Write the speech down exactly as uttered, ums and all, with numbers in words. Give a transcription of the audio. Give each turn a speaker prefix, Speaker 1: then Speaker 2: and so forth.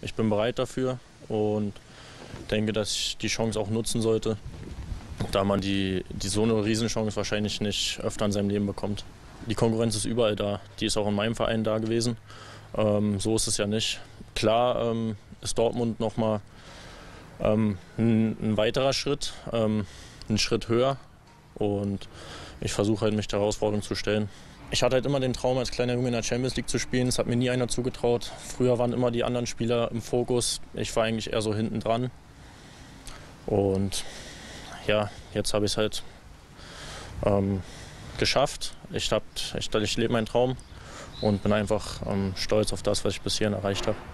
Speaker 1: ich bin bereit dafür und denke, dass ich die Chance auch nutzen sollte, da man die, die so eine Riesenchance wahrscheinlich nicht öfter in seinem Leben bekommt. Die Konkurrenz ist überall da, die ist auch in meinem Verein da gewesen. Ähm, so ist es ja nicht. Klar ähm, ist Dortmund nochmal ähm, ein, ein weiterer Schritt, ähm, ein Schritt höher und ich versuche halt, mich der Herausforderung zu stellen. Ich hatte halt immer den Traum, als kleiner Junge in der Champions League zu spielen. Das hat mir nie einer zugetraut. Früher waren immer die anderen Spieler im Fokus. Ich war eigentlich eher so hinten dran. Und ja, jetzt habe ich es halt ähm, geschafft. Ich, hab, ich, ich lebe meinen Traum und bin einfach ähm, stolz auf das, was ich bis hierhin erreicht habe.